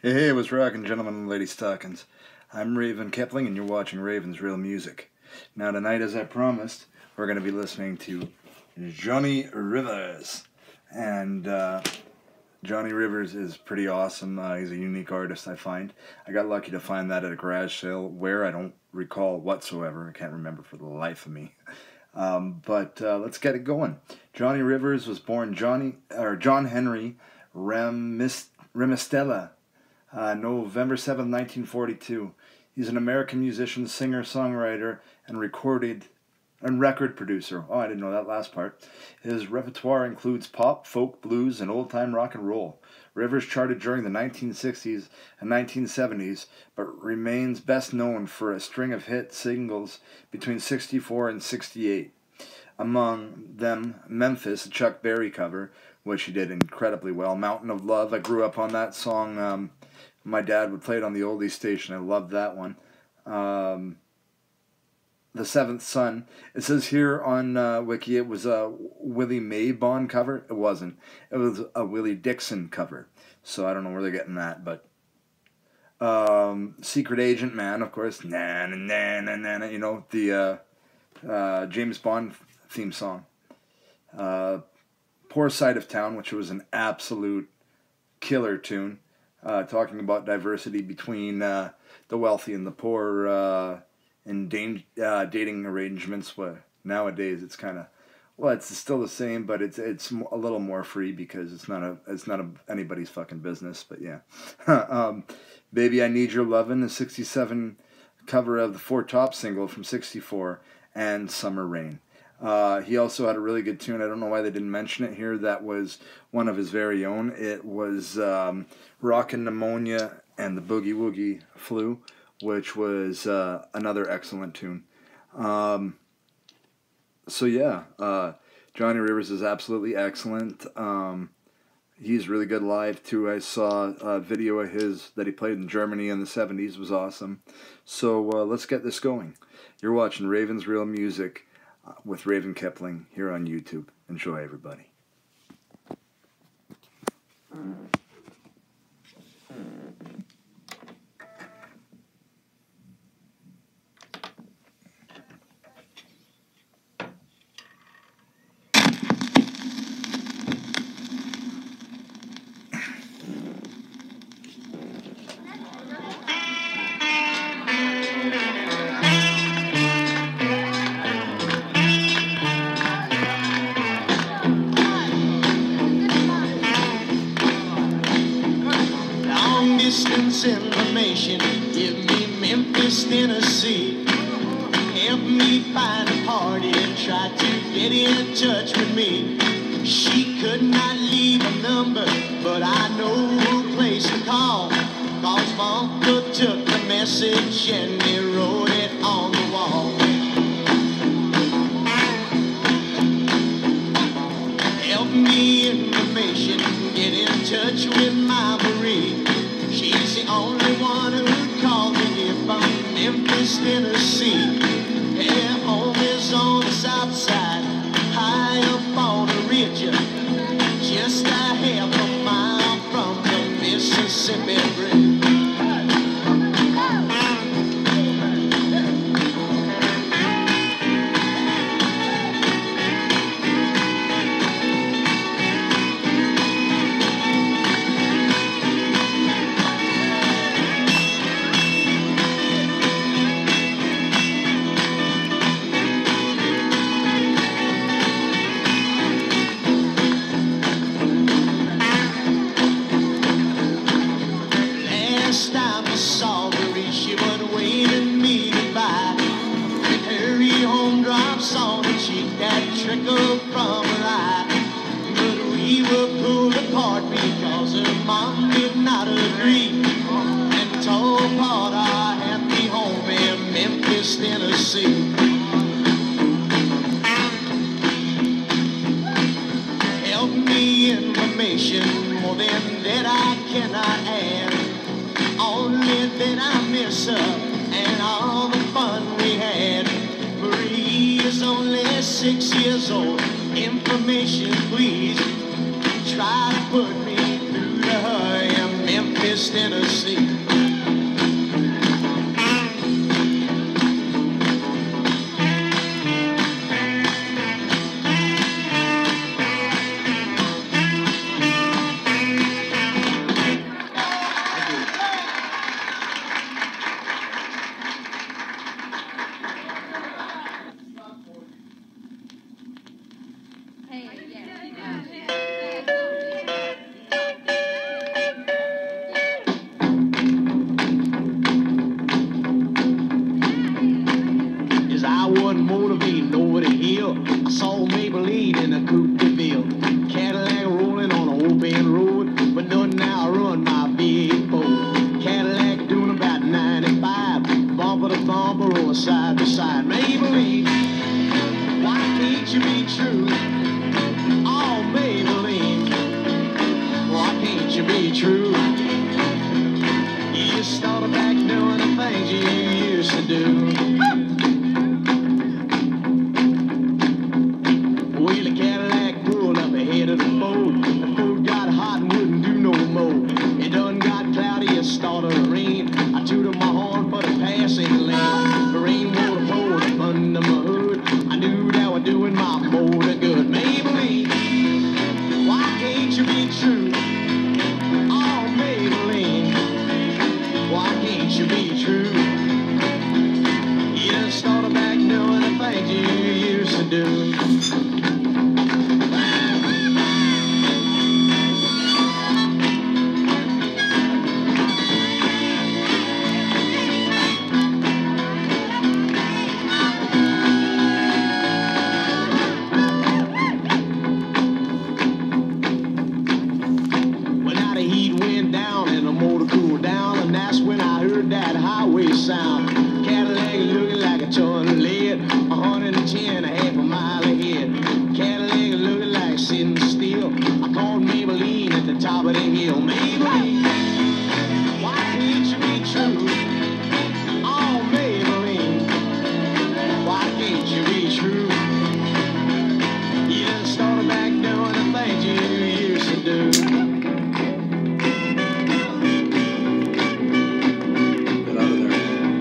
Hey, what's rockin', gentlemen and lady stockings? I'm Raven Kepling, and you're watching Raven's Real Music. Now, tonight, as I promised, we're going to be listening to Johnny Rivers. And Johnny Rivers is pretty awesome. He's a unique artist, I find. I got lucky to find that at a garage sale where I don't recall whatsoever. I can't remember for the life of me. But let's get it going. Johnny Rivers was born John Henry Remistella, November 7, 1942. He's an American musician, singer, songwriter, and record producer. Oh, I didn't know that last part. His repertoire includes pop, folk, blues, and old-time rock and roll. Rivers charted during the 1960s and 1970s, but remains best known for a string of hit singles between 64 and 68. Among them, Memphis, a Chuck Berry cover, which he did incredibly well. Mountain of Love, I grew up on that song. My dad would play it on the oldies station. I loved that one. The Seventh Son. It says here on Wiki it was a Willie Maybon cover. It wasn't. It was a Willie Dixon cover. So I don't know where they're getting that, but Secret Agent Man, of course. Na na na na na. You know, the James Bond theme song. Poor Side of Town, which was an absolute killer tune. Talking about diversity between the wealthy and the poor in dating arrangements. Nowadays it's kind of, well, it's still the same, but it's a little more free because it's not anybody's fucking business. But yeah, Baby I Need Your Lovin', a '67 cover of the Four Top single from '64, and Summer Rain. He also had a really good tune. I don't know why they didn't mention it here. That was one of his very own. It was Rockin' Pneumonia and the Boogie Woogie Flu, which was another excellent tune. So yeah, Johnny Rivers is absolutely excellent. He's really good live too. I saw a video of his that he played in Germany in the 70s. It was awesome. So let's get this going. You're watching Raven's Real Music with Raven Kepling here on YouTube. Enjoy, everybody. Distance information, give me Memphis, Tennessee. Help me find a party and try to get in touch with me. She could not leave a number, but I know a place to call. Cause my uncle took the message and he wrote it on the wall. Help me information, get in touch with my Marie. She's the only one who called me here from Memphis, Tennessee. Her home is on the south side, high up on a ridge, just a half a mile from the Mississippi Bridge. Trickle from her eye, but we were pulled apart because her mom did not agree and told apart our happy home in Memphis, Tennessee. Help me information, more than that I cannot add, only that I miss her and all the fun we had. Marie is only 6 years old. Information, please. Try to put me through to her in Memphis. Memphis, Tennessee. As I wasn't motivated over the hill, I saw Maybelline in a Coupe de Ville. Cadillac rolling on an open road, but nothing now run my V8 Ford. Cadillac doing about 95, bumper to bumper or side to side. Maybelline, why can't you be true? Oh, Maybelline, why can't you be true? You started back doing the things you used to do. Well, the Cadillac pulled up ahead of the Ford. The Ford got hot and wouldn't do no more. It done got cloudy, it started to rain. I tooted my horn for the passing lane. The rainwater poured up under my hood. I knew that was doing my motor good. Maybelline, why can't you be true? Oh, Maybelline, why can't you be true? You just started back doing the things you used to do. When now the heat went down and the motor cooled down, and that's when I heard that highway sound. Cadillac looking like a ton of lead, 110, a half a mile ahead. Cadillac looking like sitting still. I called Maybelline at the top of the hill. Maybelline, why can't you be true? Oh, Maybelline, why can't you be true? You done started back doing the things you used to do. Get out of there.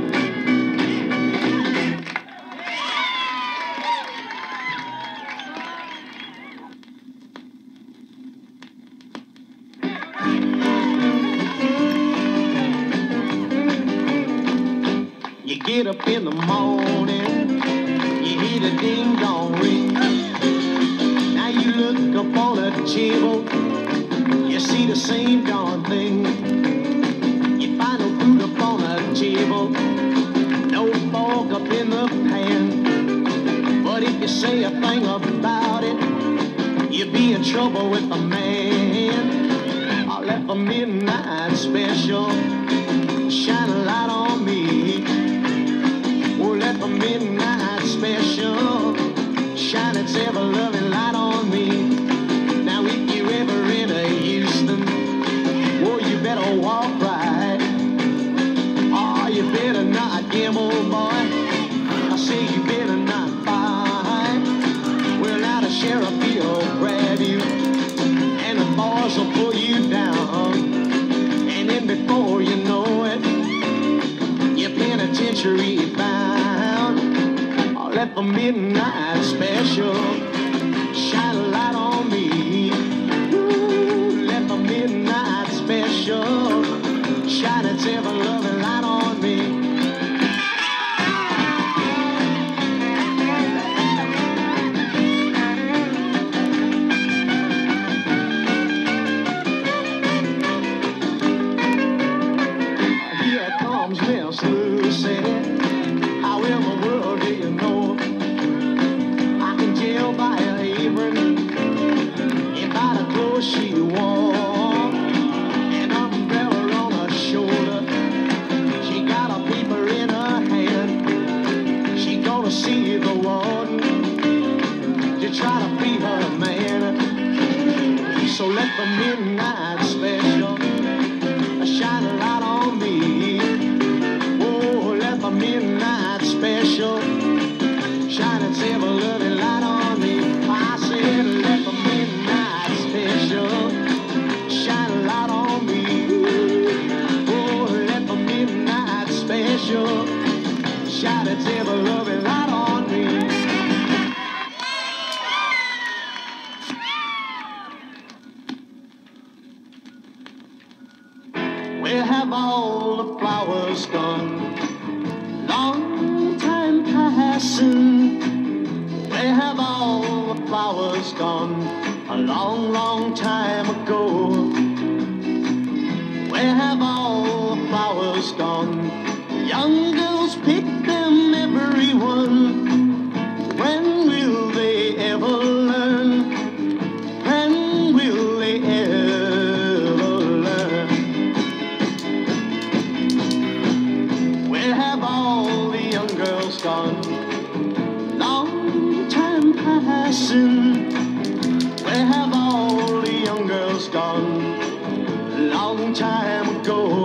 You get up in the morning, you hear the ding dong ring. Now you look up on the table, you see the same darn thing. You find no food up on the table, no fork up in the pan. But if you say a thing about it, you'll be in trouble with the man. I left a midnight special, shine a light on me. Oh, let the midnight special shine its ever-loving light on me. Now if you ever in a Houston, oh, you better walk right. Oh, you better not gamble, boy. I say you better not fight. Well, now the sheriff, he'll grab you, and the boys will pull you down. And then before you know it, you're penitentiary bound. I'll let the midnight special shine a light on me. Ooh, let the midnight special shine its ever-loving light on me. Here comes Miss Lucy. How in the world do you know? I can tell by her apron and by the clothes she wore. An umbrella on her shoulder, she got a paper in her hand. She gonna see the warden to try to free her man. So let the midnight special shine a light on me. Oh, let the midnight special shine its ever-loving light on me. I said, let the midnight special shine a light on me. guy that's ever loving right on me. Where have all the flowers gone? Long time passing. Where have all the flowers gone? A long, long time ago. Where have all the flowers gone? Young girls pick them, everyone. When will they ever learn? When will they ever learn? Where have all the young girls gone? Long time passing. Where have all the young girls gone? Long time ago.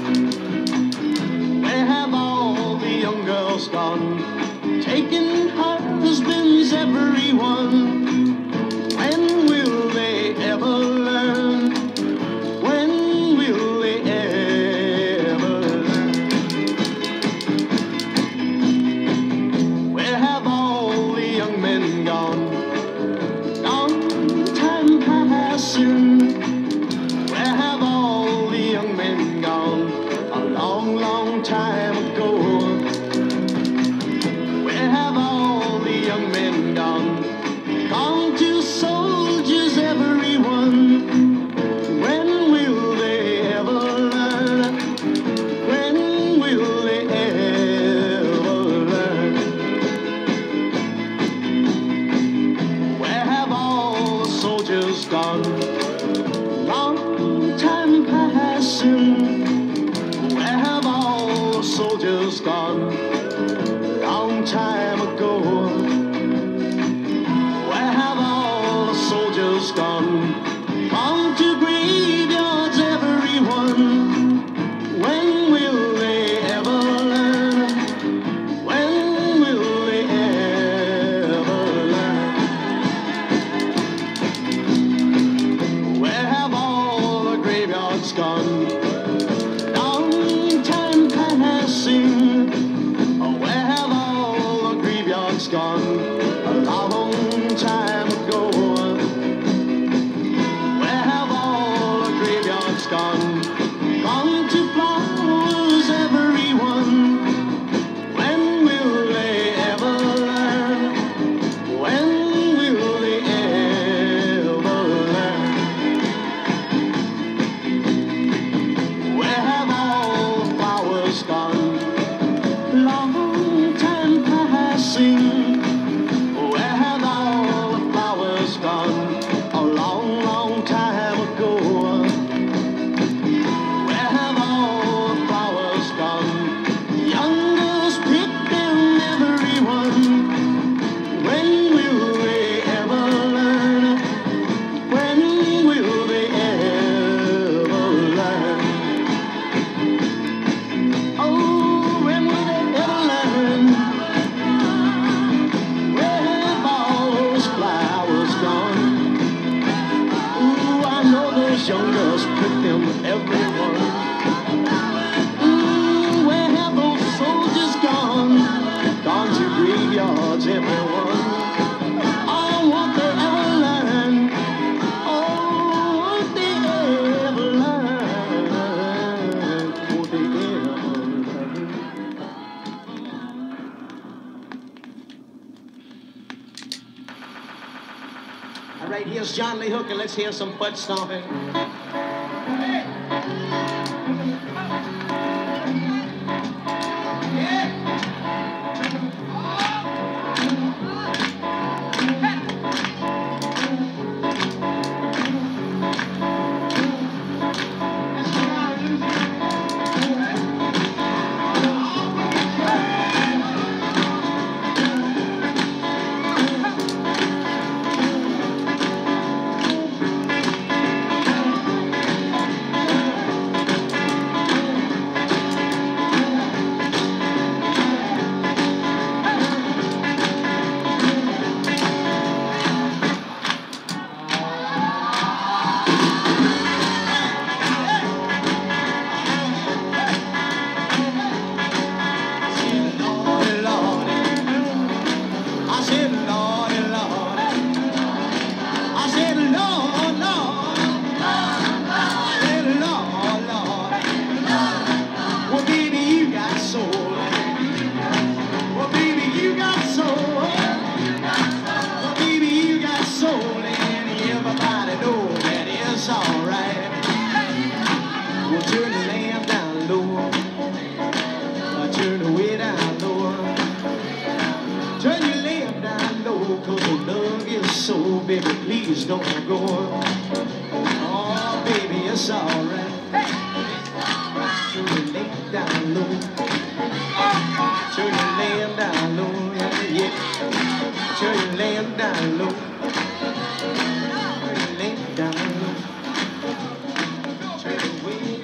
Where have all the young girls gone? Taking husbands, everyone. When will they ever learn? When will they ever learn? Where have all the young men gone? Long time passing. Where have all the young men gone? A long, long time ago. Where have all the young men gone? Gone to soldiers, everyone. When will they ever learn? When will they ever learn? Where have all the soldiers gone? Long time passing. Where have all the soldiers gone? Long time ago. Where have all the soldiers gone? Gone to graveyards, everyone. When will they ever learn? When will they ever learn? Where have all the graveyards gone? Long time passing. Where have all the graveyards gone? A long time ago. Where have all the graveyards gone? Gone to flowers, everyone. When will they ever learn? When will they ever learn? Where have all the flowers gone? Long time passing. Where have all the flowers gone? A long, long time ago. Where have all the flowers gone? Young girls pick them, everyone. When will they ever learn? When will they ever learn? Oh, when will they ever learn? Where have all those flowers gone? Ooh, I know those young girls pick them, everyone. Ooh, where have those soldiers gone? Gone to graveyards, everyone. Oh, won't they ever learn? Oh, won't they ever learn? Won't they ever learn? All right, here's John Lee Hooker. Let's hear some foot stomping. don't go. Oh, baby, it's alright. Should you lay down low? Should you lay him down low? Yeah, yeah. Should you lay him down low? Should you lay him down low? Should you wait?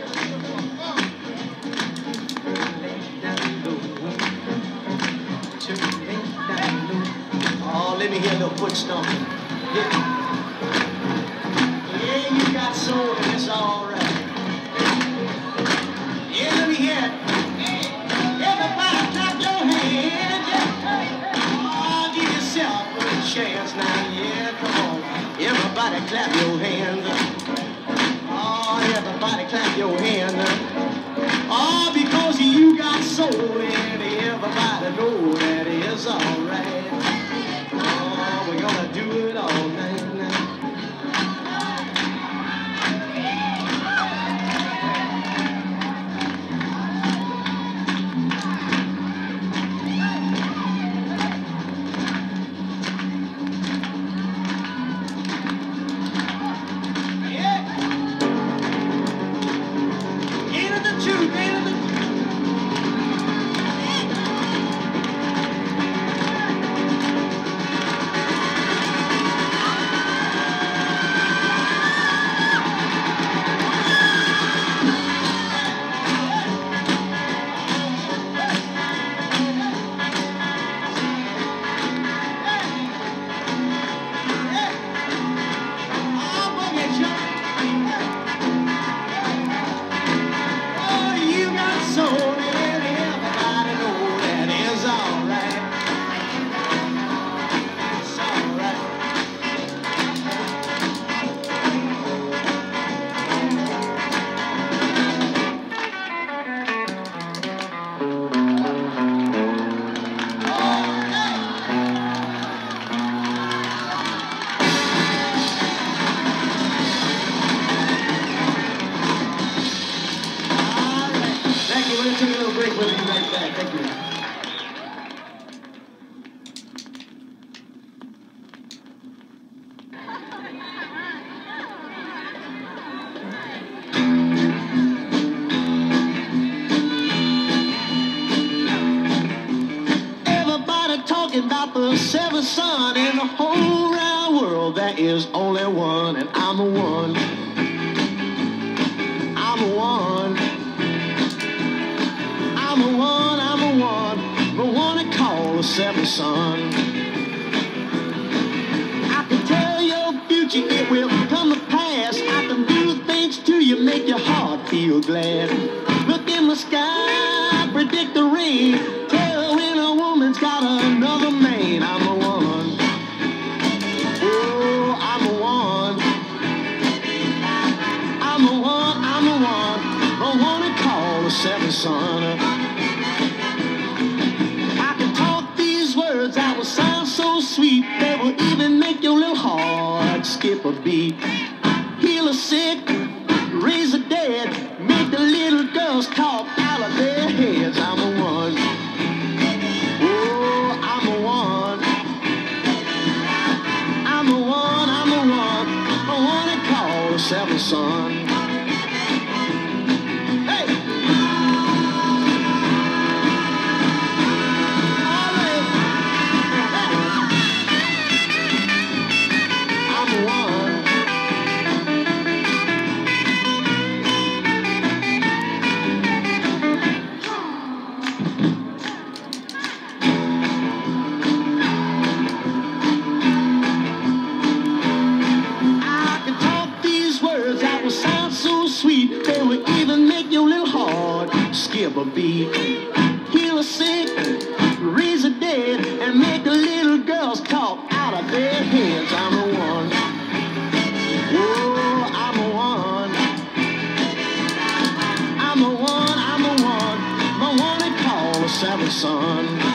Oh, let me hear a little foot stomping. Yeah, yeah, you got soul and it's all right. Yeah, let me hear it. Everybody clap your hands. Oh, give yourself a chance now. Yeah, come on. Everybody clap your hands. Oh, everybody clap your hands. Oh, because you got soul and everybody know that it's all right. We're gonna do it all night now. Yeah. Ain't it the truth? Ain't it the truth? Thank you. We're going to take a little break. We'll be right back. Thank you. Everybody talking about the seventh son in the whole round world. There is only one, and I'm the one. I'm the one. I'm the one, the one they call the seventh son. I can tell your future, it will come to pass. I can do things to you, make your heart feel glad. Look in the sky, predict the rain. Tell when a woman's got another man. I'm the one. Oh, I'm the one. I'm the one, the one they call the seventh son. That will sound so sweet, they will even make your little heart skip a beat. Heal the sick, raise the dead, make the little girls talk out of their heads. I'm the one. Oh, I'm the one. I'm the one, the one they call the seventh son. Skip a beat, heal the sick, raise the dead, and make the little girls talk out of their heads. I'm the one. Oh, I'm the one. I'm the one, the one they call the seventh son.